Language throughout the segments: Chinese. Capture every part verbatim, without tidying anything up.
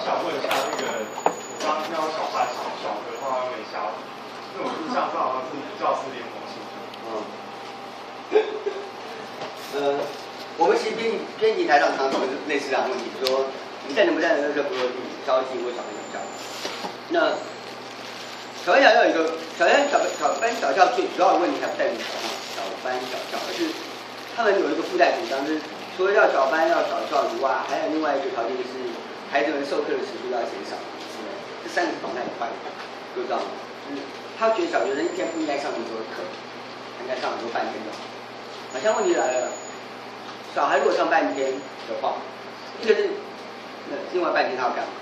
想问一下那个，我刚刚听到小班小小的话没下，因为我印象中好像是教师联盟性质。 嗯。呃，我们其实编辑编辑台上常常有类似这样的问题，说你在能不在那个不落地，交际或小班小教。那小班小教有一个小班小小班小教最主要的问题还不在于小小班小教，而是他们有一个附带主张，就是除了要小班要小教以外，还有另外一个条件就是孩子们授课的时数要减少。这三个是绑在一块的，就知道吗？就是他觉得小学生一天不应该上那么多课，应该上很多半天就好。好像问题来了，小孩如果上半天的话，一个是那另外半天他要干嘛？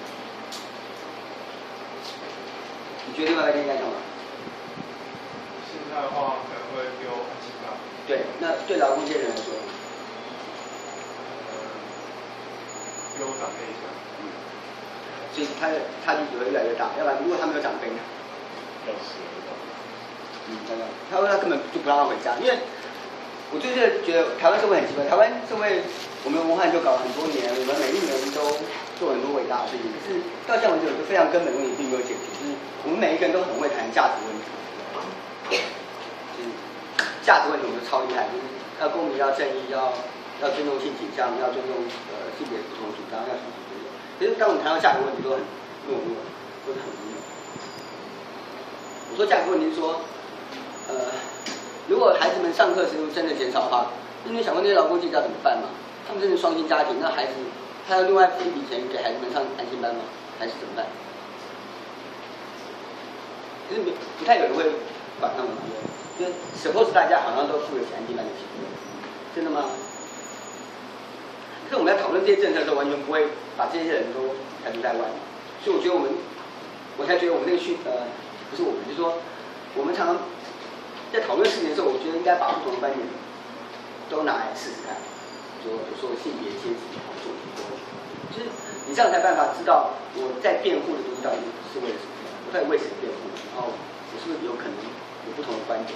你觉得另外半天应该干嘛？ 现在的话可能会丢安亲班。 对，那对劳工界人来说， 呃，丢长辈一下。 嗯，所以他的差距只会越来越大。要不然，如果他没有长辈呢？ 要死了。 嗯，真的，他说他根本就不让他回家，因为。我就是觉得台湾社会很奇怪，台湾社会我们文化就搞了很多年，我们每一年都做很多伟大的事情，可是到现在为止有一个非常根本的问题并没有解决，就是我们每一个人都很会谈价值问题，就是价值问题我们超厉害，就是要公平、要正义、要要尊重性倾向、要尊重呃性别不同主张、要什么什么。可是当我们谈到价值问题，都很弱弱，都是很弱。我说价值问题是说，呃。如果孩子们上课时数真的减少的话，那你想过那些劳工阶级要怎么办吗？他们真的双薪家庭，那孩子他要另外付一笔钱给孩子们上安心班吗？还是怎么办？其实不太有人会管他们，因为 suppose 大家好像都付得起安心班的钱，真的吗？可是我们在讨论这些政策的时候，完全不会把这些人都排除在外，所以我觉得我们，我才觉得我们那个训呃，不是我们，就是说我们常常。在讨论事情的时候，我觉得应该把不同的观点都拿来试试看，说说性别、阶级、种族，就是你这样才办法知道我在辩护的东西到底是为了什么，我到底为谁辩护，然后我是不是有可能有不同的观点。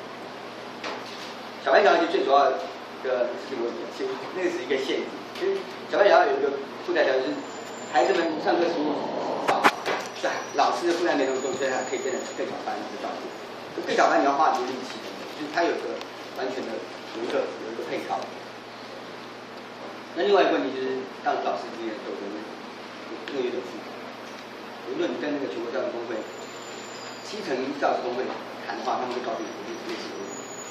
小班小教最主要的是这个问题，其实那个是一个陷阱。其实小班小教有一个附带条件，就是孩子们上课时间少，是老师的负担没那么重，所以他可以变成更小班的照顾。更小班你要花很多力气，就是它有个完全的有一个有一个配套。那另外一个问题就是当老师之间的斗争问题，那个有点复杂。如果你跟那个全国教育工会、基层教师工会谈的话，他们会告诉你类似的问题。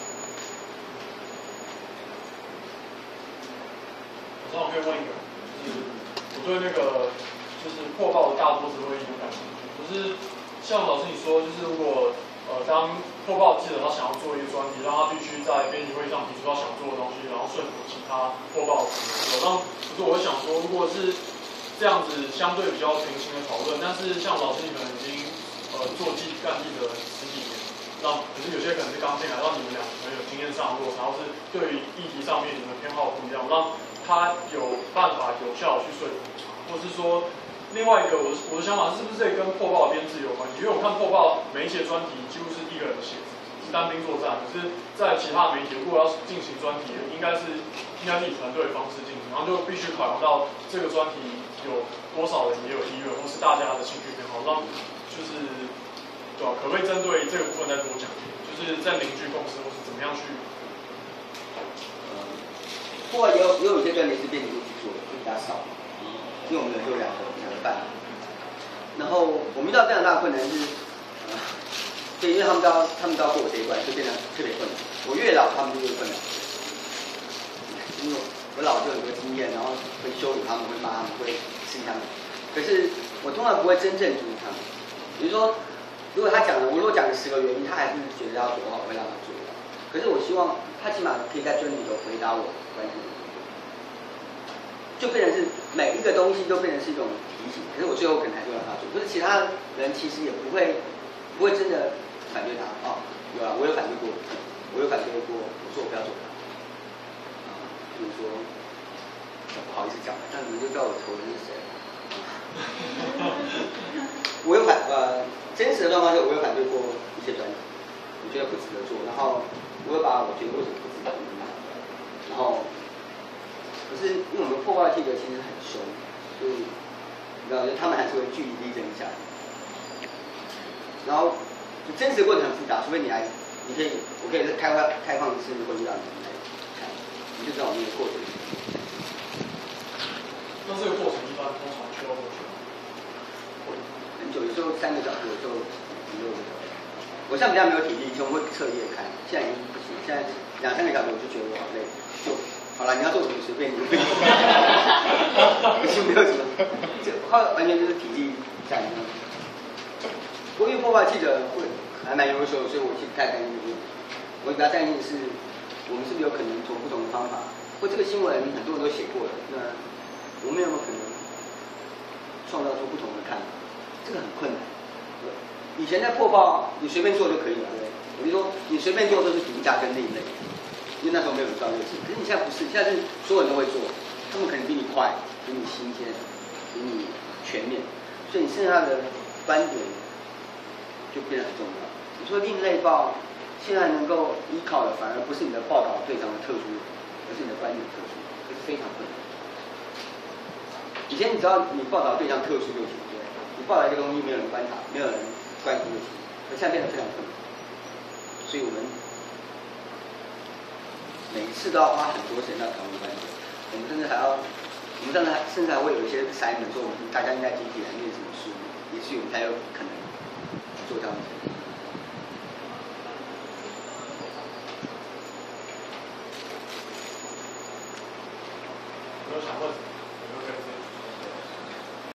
我正好可以问一个，就是我对那个就是破报的大多值会议有感兴趣。就是像老师你说，就是如果呃，当破报记者他想要做一个专题，让他必须在编辑会议上提出他想做的东西，然后说服其他破报的记者。那可是我会想说，如果是这样子相对比较平行的讨论，但是像老师你们已经呃做记干记者十几年，让可是有些可能是刚进来，让你们两个可能有经验上的落差，然后是对于议题上面你们偏好不一样，让他有办法有效的去说服，或是说。另外一个，我的我的想法是不是这跟破报的编制有关系？因为我看破报每一节专题几乎是一个人写，是单兵作战。可是，在其他媒体如果要进行专题，应该是应该是以团队的方式进行，然后就必须考量到这个专题有多少人也有意愿，或是大家的兴趣偏好，让就是对吧？可不可以针对这个部分再多讲一点？就是在凝聚共识，或是怎么样去？ 呃，破报也有也有一些专题是编辑部去做的，就比较少，因为我们人就两个。然后我们遇到非常大的困难是，呃，对，因为他们都要他们都要过我这一关，就变得特别困难。我越老，他们就越困难。因为我老就有很多经验，然后会羞辱他们，会骂他们，会刺激他们。可是我通常不会真正阻止他们。比如说，如果他讲了，我如果讲了十个原因，他还是觉得要做的话，我会让他做。可是我希望他起码可以在专题里头回答我关心的。就变成是每一个东西都变成是一种提醒，可是我最后可能还是会让他做，可是其他人其实也不会不会真的反对他哦，有啊，我有反对过，我有反对过，我说我不要做他，啊，比如说不好意思讲，但你们就知道我投的是谁。我有反呃真实的状况是，我有反对过一些专辑，我觉得不值得做，然后我会把我觉得为什么不值得做，然后。可是因为我们破报记者其实很凶，所以你知道，就他们还是会据理力争一下。然后，就真实的过程很复杂，除非你来，你可以，我可以开开开放式会议让你来看，你就知道我们的过程。 那这个过程一般通常需要多久？ 很久，有时候三个小时，有时候五六个小时。我现在比较没有体力，以前我会彻夜看，现在已经不行，现在两三个小时我就觉得我好累，就好了。你要做什么随便你，可是没有什么，这后完全就是体力战。不过因为破坏记者会还蛮优秀，所以我其实不太担心。我比较担心的是，我们是不是有可能从不同的方法，或这个新闻很多人都写过了，那我们有没有可能创造出不同的看法？这个很困难。以前在破报，你随便做就可以了，对不对？我就说你随便做都是独家跟另类，因为那时候没有人专业性。可是你现在不是，现在是所有人都会做，他们可能比你快，比你新鲜，比你全面，所以你剩下的观点就变得很重要。你说另类报现在能够依靠的，反而不是你的报道对象的特殊，而是你的观点特殊，这是非常困难。以前你只要你报道对象特殊就行，对，你报道一个东西没有人观察，没有人关心就行，可现在变得非常困难。所以我们每一次都要花很多时间在讨论观点，我们甚至还要，我们甚至还甚至还会有一些筛门，说我们大家应该集体来念什么书，也是我们才有可能做这样的。